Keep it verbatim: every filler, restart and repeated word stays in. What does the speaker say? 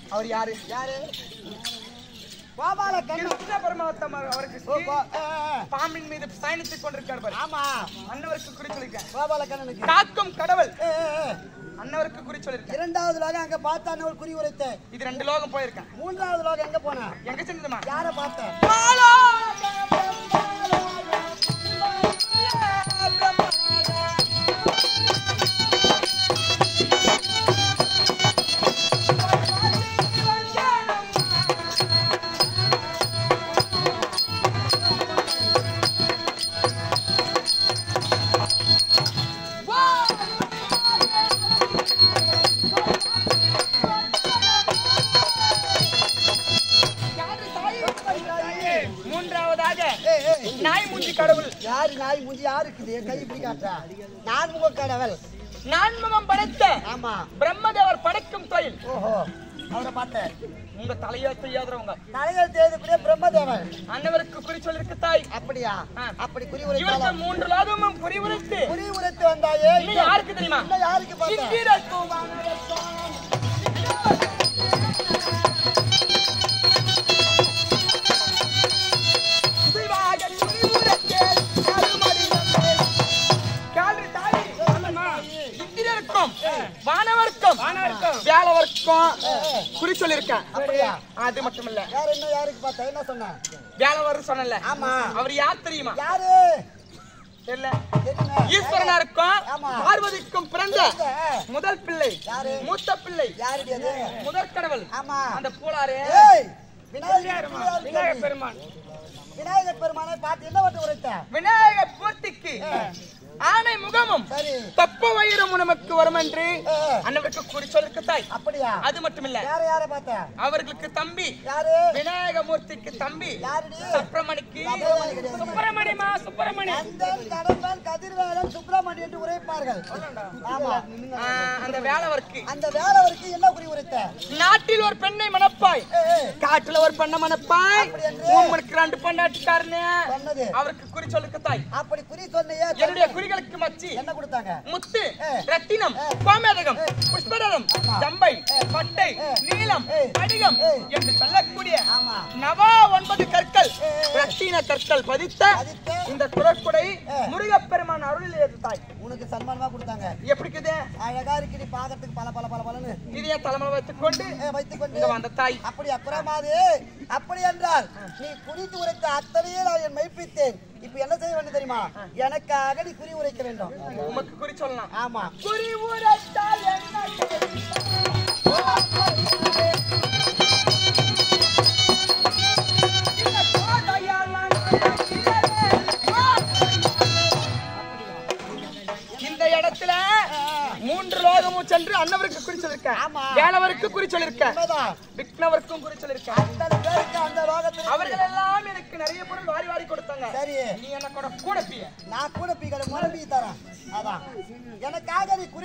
அவர் யாரு? யாரு? கோபால கிருஷ்ண பரமாத்மா அவருக்கு பாம்பின் மீது பயணித்துக் கொண்டிருக்கார் பாரு. ஆமா, அன்னவருக்கு குறி சொல்லிருக்கேன். கோபால கண்ணனுக்கு காக்கும் கடவுள் அன்னவருக்கு குறி சொல்லிருக்கேன். இரண்டாவது லோகம் அங்க பார்த்த அன்னவர் குறி உரைத்தேன். இது ரெண்டு லோகம் போயிருக்கேன். மூன்றாவது லோகம் எங்க போனா? எங்க சென்றதுமா? யார பார்த்தேன்? நாய் மூஞ்சி கடவுள். யாரு நாய் மூஞ்சி? யாருக்கு கை இப்படி காட்டுறா? நான்முக கடவுள். நான்முகம் படைத்த ஆமா பிரம்மதேவர் படைக்கும் தொழில். ஓஹோ, அவரை பார்த்தேன். உங்க தலையா தெரியாதவங்க தலைகள் தேதிக்கூடிய பிரம்மதேவன் அன்னவருக்கு குறி சொல்லிருக்கு தாய். அப்படியா? அப்படி குறி இவருக்கு உரைத்தாலும் மூன்று லோகமும் குறி உரைத்து குறி உரைத்து வந்தாயே. இன்னும் யாருக்கு தெரியுமா? இன்னும் யாருக்கு பார்த்தேன்? இந்திரக்கும் வானவர்க்கும் வேலவர்க்கும் குறி சொல்லிருக்கேன். அது மட்டும் இல்ல, யாரு இன்னும் யாருக்கு பார்த்தா? என்ன சொன்ன? வேலவர் சொன்னல. ஆமா, அவர் யார் தெரியுமா? யாரு? தெரியல. ஈஸ்வரனாருக்கும் பார்வதிக்கும் பிறந்த முதல் பிள்ளை, மூத்த பிள்ளை, முதற் கடவுள். ஆமா, அந்த பூலாரே விநாயகர் பெருமான். விநாயகர் பெருமானை பார்த்து என்ன வந்து உரைத்த? விநாயகர் பூர்த்திக்கு ஆனை முகமும் தப்ப வயிறும் நமக்கு வரும் என்று அன்னவருக்கு குறி சொல்லிருக்கு தாய். அப்படியா? அது மட்டும் இல்ல, யார யார பார்த்த? அவர்களுக்கு தம்பி யாரு? விநாயக மூர்த்திக்கு தம்பி யாருடி? சுப்பிரமணிக்கு சுப்பிரமணியமா சுப்பிரமணி அந்தன் கடம்பன் கதிர்வேலன் சுப்பிரமணி என்று உரைப்பார்கள். ஆமா, அந்த வேலவருக்கு அந்த வேலவருக்கு என்ன குறி உரைத்த? நாட்டில் ஒரு பெண்ணை மணப்பாய், காட்டுல ஒரு பெண்ணை மணப்பாய், உங்களுக்கு ரெண்டு பொண்ணாட்டுக்காரனே அவருக்கு குறி சொல்லிருக்கு தாய். அப்படி குறி சொன்னையே. என்னுடைய குறிகளுக்கு மச்சி என்ன கொடுத்தாங்க? முத்து, ரத்தினம், கோமேதகம், புஷ்பரதம், ஜம்பை, பட்டை, நீலம், படிகம் என்று சொல்லக்கூடிய நவா ஒன்பது கற்கள், ரத்தின கற்கள் பதித்த இந்த குரற்குடை முருகப்பெருமான் அருளில் ஏது தாய். உனக்கு சன்மானமா கொடுத்தாங்க. எப்படி இருக்குது? அழகா இருக்கு, பாக்கிறதுக்கு பல பல பல பலன்னு இதையே தலைமையில வைத்துக் கொண்டு வைத்துக் கொண்டு இங்க வந்த தாய். அப்படி அப்புறமாது அப்படி என்றால் நீ குறித்து உரைத்த அத்தனையே நான் என் மெய்ப்பித்தேன். இப்ப என்ன செய்ய வேண்டும் தெரியுமா? எனக்காக நீ குறி உரைக்க வேண்டும். உமக்கு குறி சொல்லலாம். ஆமா, குறி உரைத்தால் என்ன? இந்த இடத்துல மூன்று லோகமும் சென்று அன்னவருக்கு குறி சொல்லிருக்கேன், வேலவருக்கு குறி சொல்லிருக்கேன், விக்னவருக்கும் குறி சொல்லிருக்கேன். அவர்கள் எல்லாம் எனக்கு நிறைய பொருள் வாரி வாரி கொடுத்தாங்க. சரி, நீ என்ன கூட கூட பீ, நான் கூட பீ கடை முறை பீ தரேன். அதான் எனக்காக நீ குறி